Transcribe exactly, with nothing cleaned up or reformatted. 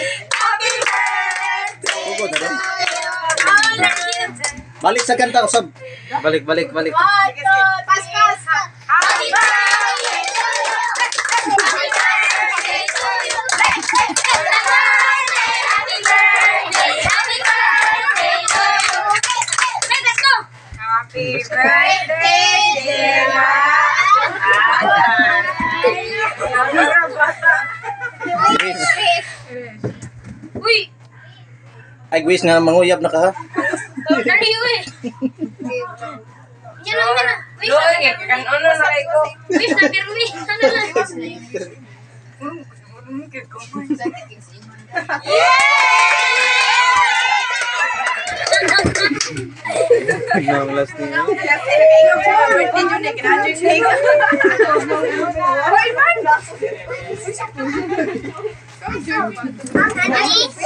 Happy birthday. Ugo na din. Happy Balik sa kanta usab. Balik, balik, balik. Pas, pas. Happy birthday to you. Happy birthday to you. Happy birthday. Happy birthday to you. Let's go. Happy birthday, dear Uy! Ay, guys nga manguyab na ka ha. Nariyo eh. Yan lang yan. Wis Doon nga, kan ano na kayo ko. Wis na pirmi. Ano lang. Nang last niya. Ani?